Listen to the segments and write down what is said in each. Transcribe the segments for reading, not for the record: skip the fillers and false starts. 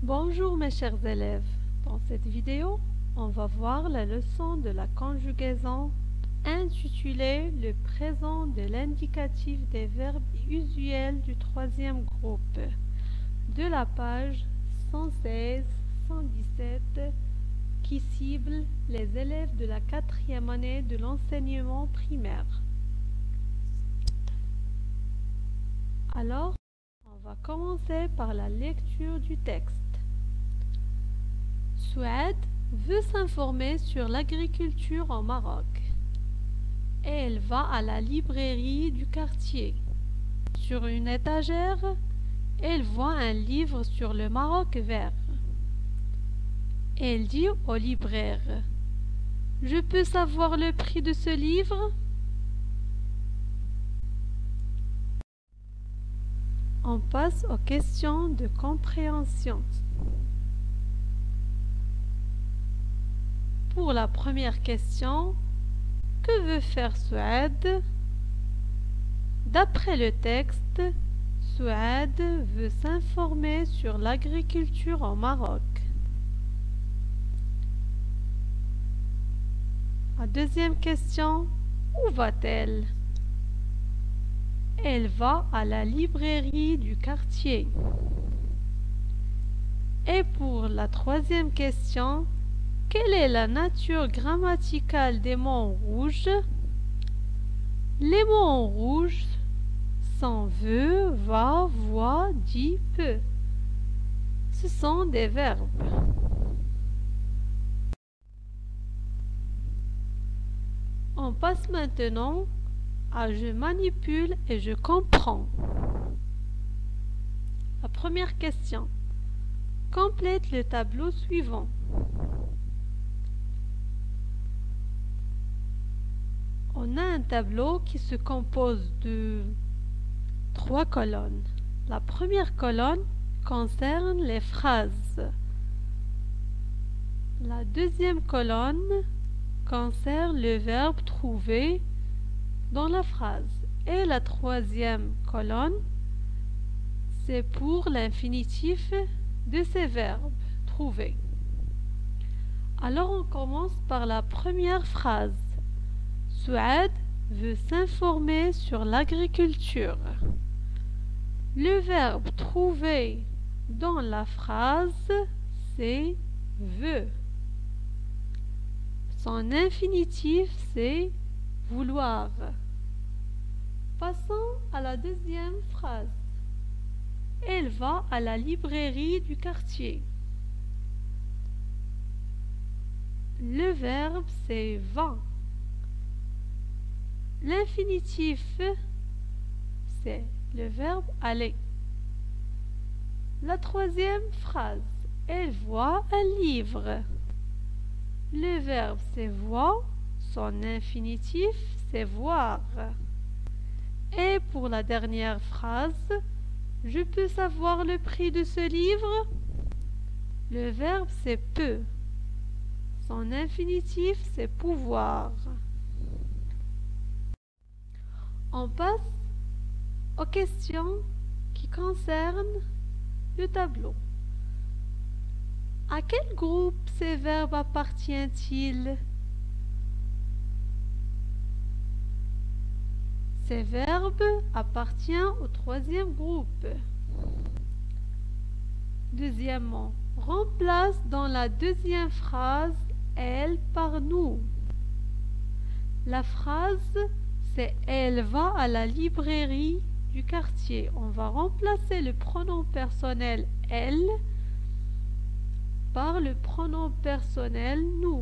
Bonjour mes chers élèves, dans cette vidéo, on va voir la leçon de la conjugaison intitulée « Le présent de l'indicatif des verbes usuels du troisième groupe » de la page 116-117 qui cible les élèves de la 4e année de l'enseignement primaire. Alors, on va commencer par la lecture du texte. Souad veut s'informer sur l'agriculture au Maroc et elle va à la librairie du quartier. Sur une étagère, elle voit un livre sur le Maroc vert. Elle dit au libraire: « Je peux savoir le prix de ce livre ?» On passe aux questions de compréhension. Pour la première question, que veut faire Souad? D'après le texte, Souad veut s'informer sur l'agriculture au Maroc. La deuxième question, où va-t-elle? Elle va à la librairie du quartier. Et pour la troisième question, quelle est la nature grammaticale des mots rouges? Les mots rouges sont veut, va, voit, dit, peut. Ce sont des verbes. On passe maintenant à je manipule et je comprends. La première question. Complète le tableau suivant. On a un tableau qui se compose de 3 colonnes. La première colonne concerne les phrases. La deuxième colonne concerne le verbe trouvé dans la phrase. Et la troisième colonne, c'est pour l'infinitif de ces verbes trouvés. Alors on commence par la première phrase. Souad veut s'informer sur l'agriculture. Le verbe trouvé dans la phrase, c'est veut. Son infinitif, c'est vouloir. Passons à la deuxième phrase. Elle va à la librairie du quartier. Le verbe, c'est va. L'infinitif, c'est le verbe aller. La troisième phrase. Elle voit un livre. Le verbe, c'est voir. Son infinitif, c'est voir. Et pour la dernière phrase, je peux savoir le prix de ce livre? Le verbe, c'est peut. Son infinitif, c'est pouvoir. On passe aux questions qui concernent le tableau. À quel groupe ces verbes appartiennent-ils? Ces verbes appartiennent au troisième groupe. Deuxièmement, remplace dans la deuxième phrase « elle » par « nous ». La phrase, c'est « elle va à la librairie du quartier ». On va remplacer le pronom personnel « elle » par le pronom personnel « nous ».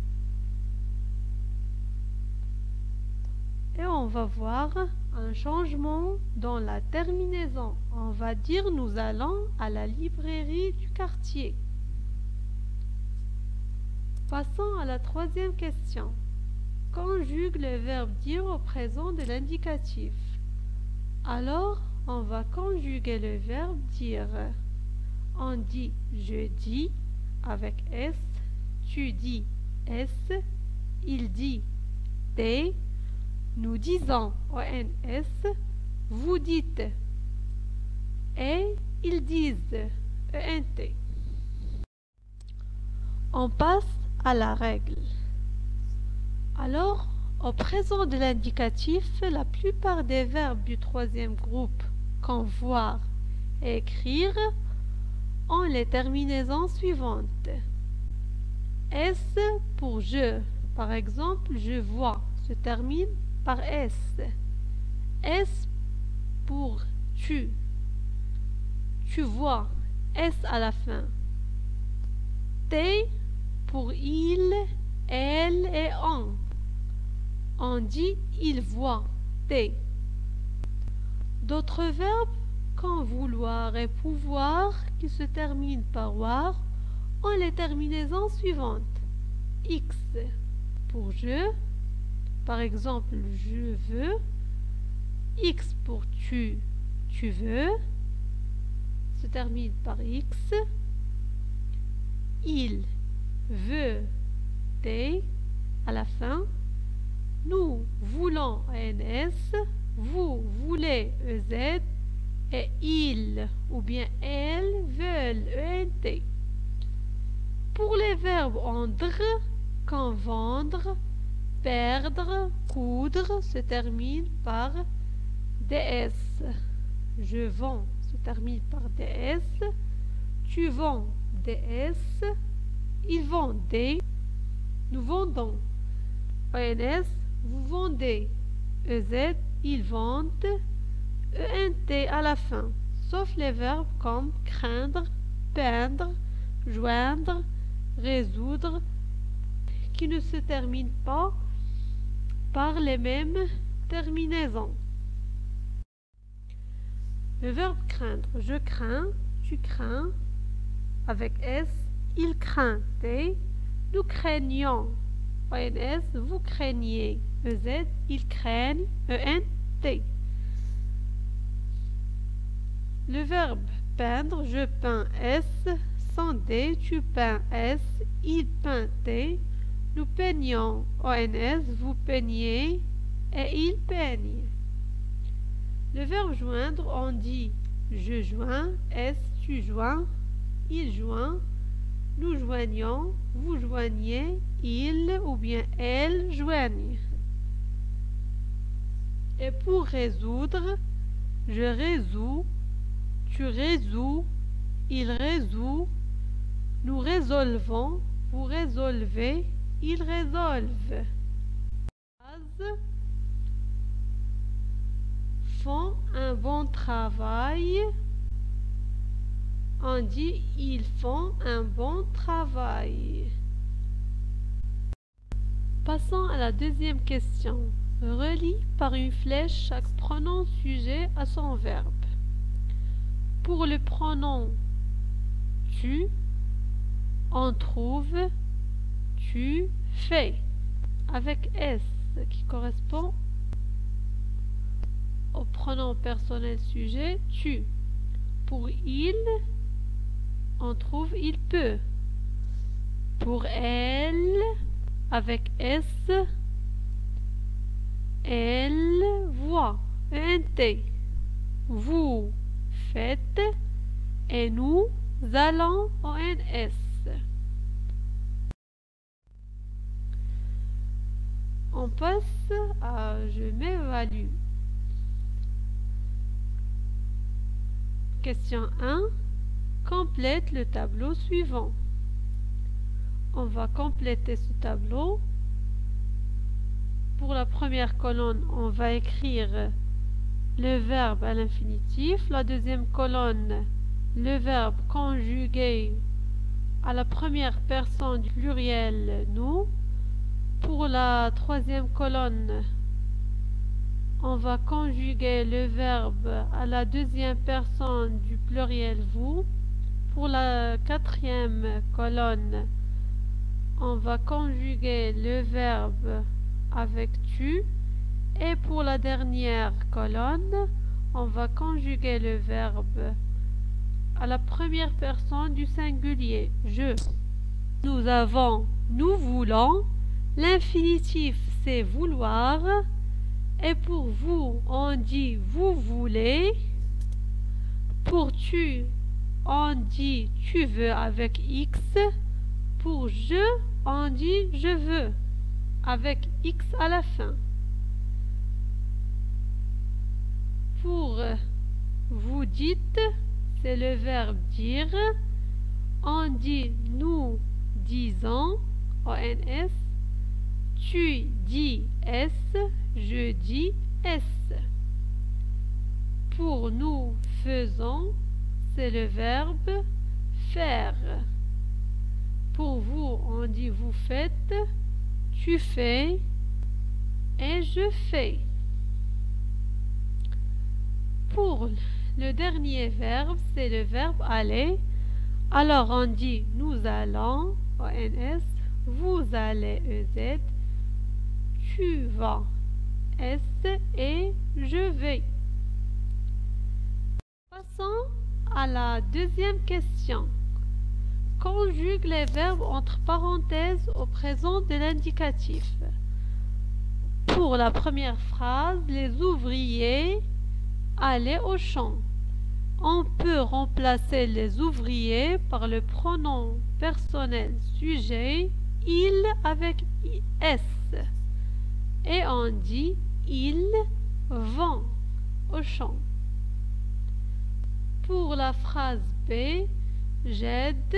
Et on va voir un changement dans la terminaison. On va dire « nous allons à la librairie du quartier ». Passons à la troisième question. Conjugue le verbe dire au présent de l'indicatif. Alors, on va conjuguer le verbe dire. On dit je dis avec S, tu dis S, il dit T, nous disons ONS, vous dites et ils disent ENT. On passe à la règle. Alors, au présent de l'indicatif, la plupart des verbes du troisième groupe, comme voir et écrire, ont les terminaisons suivantes. S pour je. Par exemple, je vois se termine par S. S pour tu. Tu vois, S à la fin. T pour il, elle et on dit il voit, T. D'autres verbes, comme vouloir et pouvoir, qui se terminent par war, ont les terminaisons suivantes. X pour je, par exemple je veux. X pour tu, tu veux, se termine par X. Il veut, T à la fin. Nous voulons, NS. Vous voulez, EZ. Et ils ou bien elles veulent, ENT. Pour les verbes endre, comme vendre, perdre, coudre, se termine par DS. Je vends se termine par DS. Tu vends, DS. Ils vendent, nous vendons. ENS, vous vendez. EZ, ils vendent. ENT à la fin, sauf les verbes comme craindre, peindre, joindre, résoudre, qui ne se terminent pas par les mêmes terminaisons. Le verbe craindre, je crains, tu crains, avec S, il craint, T, nous craignons, ONS, vous craignez, EZ, ils craignent, ENT. Le verbe peindre, je peins, S, sans D, tu peins, S, il peint, T, nous peignons, ONS, vous peignez, et il peigne. Le verbe joindre, on dit je joins, S, tu joins, il joint, nous joignons, vous joignez, il ou bien elle joignent. Et pour résoudre, je résous, tu résous, il résout, nous résolvons, vous résolvez, ils résolvent. Font un bon travail. On dit ils font un bon travail. Passons à la deuxième question. Relie par une flèche chaque pronom sujet à son verbe. Pour le pronom tu, on trouve tu fais avec S qui correspond au pronom personnel sujet tu. Pour il, on trouve il peut. Pour elle, avec S, elle voit, ENT. Vous faites et nous allons, ONS. On passe à je m'évalue. Question 1. Complète le tableau suivant. On va compléter ce tableau. Pour la première colonne, on va écrire le verbe à l'infinitif. La deuxième colonne, le verbe conjugué à la première personne du pluriel nous. Pour la troisième colonne, on va conjuguer le verbe à la deuxième personne du pluriel vous. Pour la quatrième colonne, on va conjuguer le verbe avec tu. Et pour la dernière colonne, on va conjuguer le verbe à la première personne du singulier, je. Nous avons, nous voulons. L'infinitif, c'est vouloir. Et pour vous, on dit vous voulez. Pour tu, on dit tu veux avec X. Pour je, on dit je veux, avec X à la fin. Pour vous dites, c'est le verbe dire. On dit nous disons, ONS. Tu dis S, je dis S. Pour nous faisons, c'est le verbe faire. Pour vous, on dit vous faites, tu fais et je fais. Pour le dernier verbe, c'est le verbe aller. Alors on dit nous allons, ONS, vous allez, EZ, tu vas, S et je vais. Passons à la deuxième question. Conjugue les verbes entre parenthèses au présent de l'indicatif. Pour la première phrase, les ouvriers allaient au champ. On peut remplacer les ouvriers par le pronom personnel sujet il avec s. Et on dit ils vont au champ. Pour la phrase B, j'aide,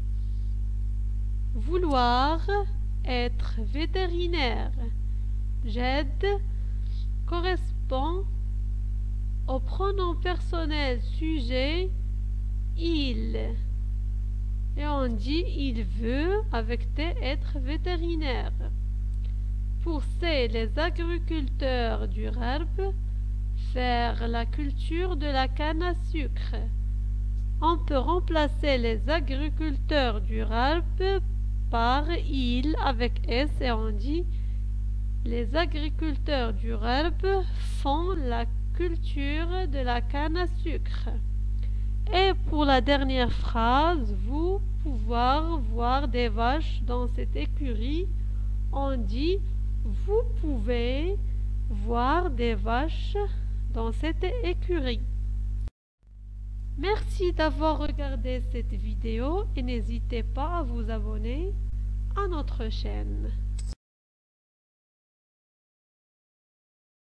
vouloir, être vétérinaire. J'aide correspond au pronom personnel sujet il. Et on dit il veut avec T être vétérinaire. Pour C, les agriculteurs durables, faire la culture de la canne à sucre. On peut remplacer les agriculteurs durables par il avec S et on dit les agriculteurs durables font la culture de la canne à sucre. Et pour la dernière phrase, vous pouvoir voir des vaches dans cette écurie, on dit vous pouvez voir des vaches dans cette écurie. Merci d'avoir regardé cette vidéo et n'hésitez pas à vous abonner à notre chaîne.